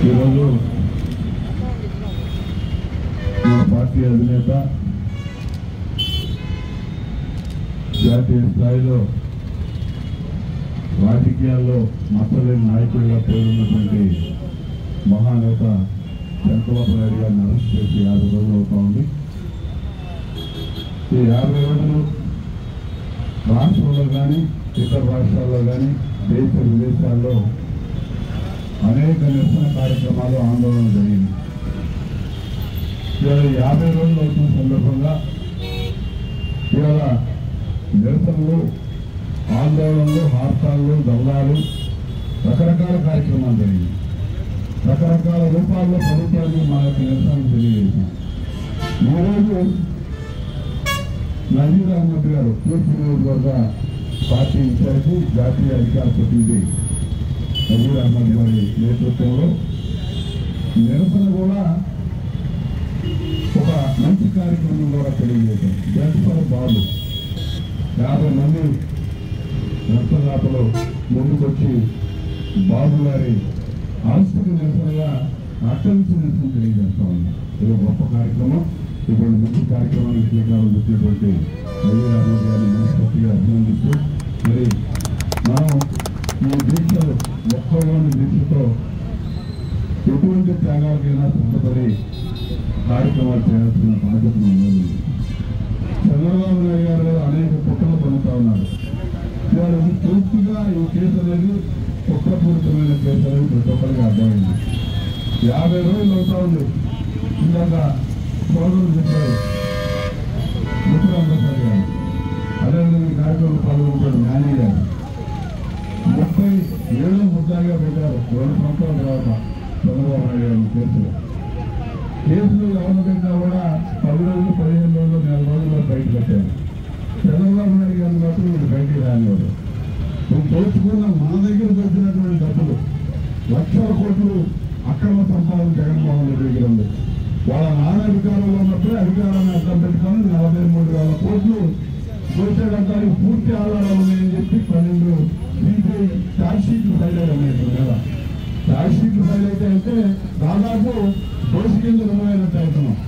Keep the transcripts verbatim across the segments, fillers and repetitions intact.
ఈరోజు మా పార్టీ అధినేత జాతీయ స్థాయిలో రాజకీయాల్లో మచ్చలేని నాయకుడిగా పేరున్నటువంటి మహానేత చంద్రబాబు నాయుడు గారిని అరెస్ట్ చేసి యాభై రోజులు అవుతా ఉంది. ఈ యాభై రోజులు రాష్ట్రంలో కానీ ఇతర రాష్ట్రాల్లో కానీ దేశ విదేశాల్లో అనేక నిరసన కార్యక్రమాలు ఆందోళన జరిగింది. ఇవాళ యాభై రోజులు అవుతున్న సందర్భంగా ఇవాళ నిరసనలు, ఆందోళనలు, హార్తాలు, దండాలు, రకరకాల కార్యక్రమాలు జరిగింది. రకరకాల రూపాల్లో ప్రభుత్వాన్ని మా యొక్క నిరసనలు తెలియజేశాం. ఈరోజు నజీర్ అహ్మద్ గారు తూర్పు నియోజకవర్గ పార్టీ ఇన్ఛార్జి, జాతీయ అధికార ప్రతినిధి నజీర్ అహ్మద్ గారి నేతృత్వంలో నిరసన కూడా ఒక మంచి కార్యక్రమం ద్వారా తెలియజేశాం. జస్ట్ ఫర్ బాబు యాభై మంది నిరసనదాతలు ముందుకొచ్చి బాబు గారి ఆస్తుకు నిరసనగా అక్కడి నిరసన తెలియజేస్తా ఉన్నాం. ఇది గొప్ప కార్యక్రమం. ఇటువంటి మంచి కార్యక్రమానికి శ్రీకారం చుట్టినటువంటి నజీర్ అహ్మద్ గారిని మనస్ఫూర్తిగా అభినందిస్తూ, మరి మనం ఈ దీక్షలు ఒక్కలోని దీక్షతో ఎటువంటి త్యాగాలకైనా సిద్ధపడి కార్యక్రమాలు చేయాల్సిన బాధ్యత ఉన్నది. చంద్రబాబు నాయుడు గారు అనేక కుట్రలు పొందుతా ఉన్నారు. ఇవాళ పూర్తిగా ఈ కేసు అనేది కుట్రపూరితమైన కేసు అనేది ప్రతి ఒక్కరికి అర్థమైంది. యాభై రోజులు అవుతా ఉంది. ఇందాక సోదరులు చెప్పారు ముఖ్యమంత్రి గారు, అదేవిధంగా కార్యక్రమంలో పాల్గొంటాడు జ్ఞాని గారు. ముప్పై ఏళ్ళు ముద్దాగా పెట్టారు రెండు సంవత్సరాల తర్వాత చంద్రబాబు నాయుడు గారి కేసులో. కేసులు ఎవరి పెట్టినా కూడా పది రోజులు, పదిహేను రోజులు, నెల రోజుల్లో బయటకు వచ్చారు. చంద్రబాబు నాయుడు గారిని మాత్రం వీళ్ళు బయటికి రానివారు. నువ్వు దోచుకున్న మన దగ్గర దొరికినటువంటి డబ్బులు లక్షల కోట్లు అక్రమ సంపాదన జగన్మోహన్ రెడ్డి దగ్గర ఉంది. వాళ్ళ నాన్న అధికారంలో ఉన్నప్పుడే అధికారాన్ని అర్థం పెట్టుకొని నలభై మూడు వేల కోట్లు దోచేయడానికి పూర్తి ఆధారాలు ఉన్నాయని చెప్పి పన్నెండు సిబిఐ ఛార్జ్ షీట్లు ఫైల్ అయ్యాయి కదా. ఛార్జ్ షీట్లు ఫైల్ అయితే అంటే దాదాపు దోషి కింద రుణమైనట్టు అవుతున్నాం.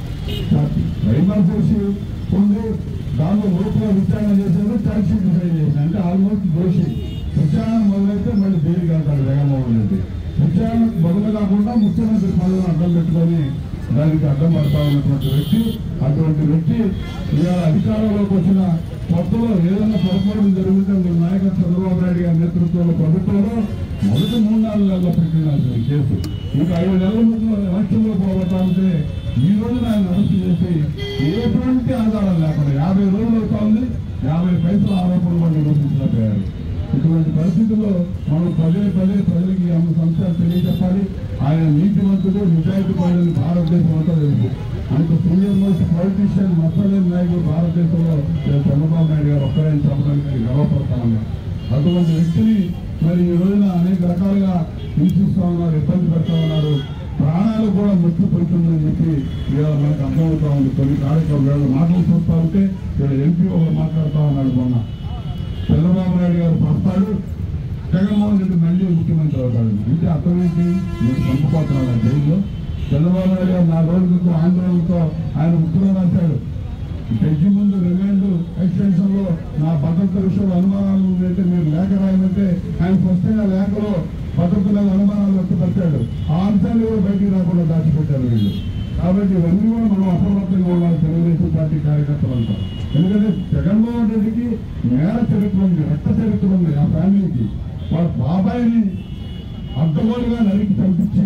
రైమర్ దోషి ఉంది, దానిలో లోపల విచారణ చేశారు, ఛార్జ్ షీట్లు ఫైల్ చేశారు. అంటే ఆల్మోస్ట్ దోషి. విచారణ మొదలైతే మళ్ళీ జైలుకి వెళ్తాడు జగన్మోహన్ రెడ్డి. విచారణ మొదలు కాకుండా ముఖ్యమంత్రి పదవిని అడ్డం పెట్టుకొని దానికి అడ్డం పడతా ఉన్నటువంటి వ్యక్తి. అటువంటి వ్యక్తి ఇవాళ అధికారంలోకి వచ్చిన కొత్తలో ఏదైనా పొరపాటు జరుగుతుంటే మీ నాయకుడు చంద్రబాబు నాయుడు గారి నేతృత్వంలో ప్రభుత్వంలో మొదటి మూడు నాలుగు నెలల్లో పెట్టినాల్సిన కేసు ఇంకా ఐదు నెలల ముందు ఎలక్షన్లో పోతా ఉంటే ఈ రోజున ఆయన అరెస్ట్ చేసి ఎటువంటి ఆధారం లేకుండా యాభై రోజులు అవుతా ఉంది. యాభై పైసల ఆరోపణలు వాళ్ళు నిరూపించలేకపోయారు. ఇటువంటి పరిస్థితుల్లో మనం పదే పదే ప్రజలకి ఆమె సంస్థలు తెలియజెప్పాలి. ఆయన నీతివంతుడు, నిజాయితీ పరుడని భారతదేశం అంతా తెలుసు. అంత సీనియర్ మోస్ట్ పొలిటీషియన్, మసలేని నాయకుడు భారతదేశంలో చంద్రబాబు నాయుడు గారు ఒక్కరైనా చెప్పడానికి గర్వపడతామన్నారు. అటువంటి వ్యక్తిని మరి ఈ రోజున అనేక రకాలుగా హింసిస్తూ ఉన్నారు, ఇబ్బంది పెడతా ఉన్నారు. ప్రాణాలు కూడా మృత్యు పడుతుందని చెప్పి ఇవాళ మనకు అర్థమవుతా ఉంది. కొన్ని కార్యక్రమాలు మాటలు చూస్తూ ఉంటే ఇక్కడ ఎంపీ ఒకరు మాట్లాడుతూ ఉన్నాడు. మొన్న చంద్రబాబు నాయుడు గారు వస్తాడు, జగన్మోహన్ రెడ్డి మళ్ళీ ముఖ్యమంత్రి అవుతాడు. అంటే అర్థం ఏంటి? మీరు చంపుకోతున్నాడు జైల్లో. చంద్రబాబు నాయుడు గారు నాలుగు రోజులతో ఆందోళనతో ఆయన ఉత్తరం రాశాడు. జడ్జి ముందు రిమాండ్ ఎక్స్టెన్షన్ లో నా భద్రత విషయంలో అనుమానాలు ఉందంటే మీరు లేఖ రాయమంటే ఆయన స్పష్టంగా లేఖలో భద్రత మీద అనుమానాలు వ్యక్తపరిచాడు. ఆ అంశాలు కూడా బయటికి రాకుండా దాచిపెట్టారు వీళ్ళు. కాబట్టి ఇవన్నీ కూడా మనం అప్రమత్తంగా ఉండాలి తెలుగుదేశం పార్టీ కార్యకర్తలు అంటారు. ఎందుకంటే జగన్మోహన్ రెడ్డికి నేర చరిత్ర ఉంది, రక్త చరిత్ర ఉంది. ఆ ఫ్యామిలీకి వాళ్ళ బాబాయిని అడ్డగోలుగా నరికి చంపించి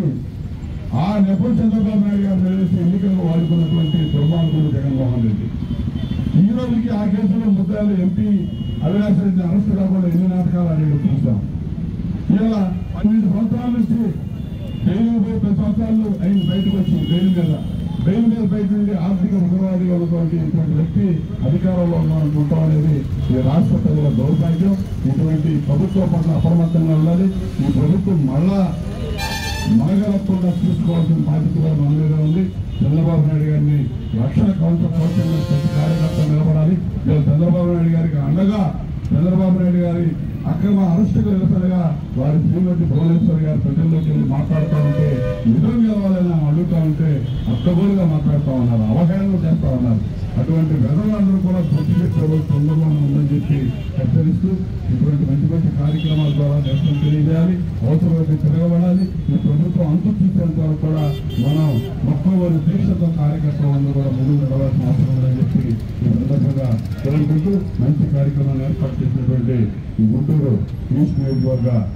ఆ నెపం చంద్రబాబు నాయుడు గారు నిలవేసి ఎన్నికల్లో వాడుకున్నటువంటి దుర్మార్గుడు జగన్మోహన్ రెడ్డి. ఈ రోజుకి ఆ కేసులో ముద్దాలు ఎంపీ అవినాష్ రెడ్డిని అరెస్ట్ కాకుండా ఎన్ని నాటకాలు అనేది చూసాం. ఇలా పన్నెండు సంవత్సరాల నుంచి జైలు పోయి పది సంవత్సరాలు ఆయన బయటకు వచ్చి బెయిల్ మీద బెయిల్ మీద బయట నుండి ఆర్థిక ఉగ్రవాదిగా ఉన్నటువంటి ఇటువంటి వ్యక్తి అధికారంలో ఉంటాం అనేది ఈ రాష్ట్ర ప్రజల దౌర్భాగ్యం. ఇటువంటి ప్రభుత్వం పట్ల అప్రమత్తంగా ఉండాలి. ఈ ప్రభుత్వం మళ్ళా మనగలకుండా చూసుకోవాల్సిన బాధ్యత కూడా మన మీద ఉంది. చంద్రబాబు నాయుడు గారిని రక్షణ కౌంటర్ కౌశల్యం ప్రతి కార్యకర్త నిలబడాలి. చంద్రబాబు నాయుడు గారికి అండగా చంద్రబాబు నాయుడు గారి అక్రమ అరెస్టుకు నిరసనగా వారి శ్రీమతి భువనేశ్వర్ గారు ప్రజల్లోకి వెళ్ళి మాట్లాడుతూ ఉంటే అడ్డగోలుగా మాట్లాడుతూ ఉన్నారు, అవహేళన చేస్తూ ఉన్నారు. అటువంటి వెధవులందరూ కూడా బుద్ధి చెప్పే తొందరలోనే ఉందని చెప్పి హెచ్చరిస్తూ ఇటువంటి మంచి మంచి కార్యక్రమాల ద్వారా నిరసన తెలియజేయాలి, అవసరమైతే తిరగబడాలి. ఈ ప్రభుత్వం అంతు చూసేంత వరకు కూడా మనం మొక్కవరి దీక్షతో కార్యకర్తలందరూ కూడా ముందుకు నడవాల్సిన అవసరం ఉందని చెప్పి ఈ సందర్భంగా కోరుకుంటూ మంచి కార్యక్రమాన్ని ఏర్పాటు చేసినటువంటి ఈ గుంటూరు ఈస్ట్ నియోజకవర్గ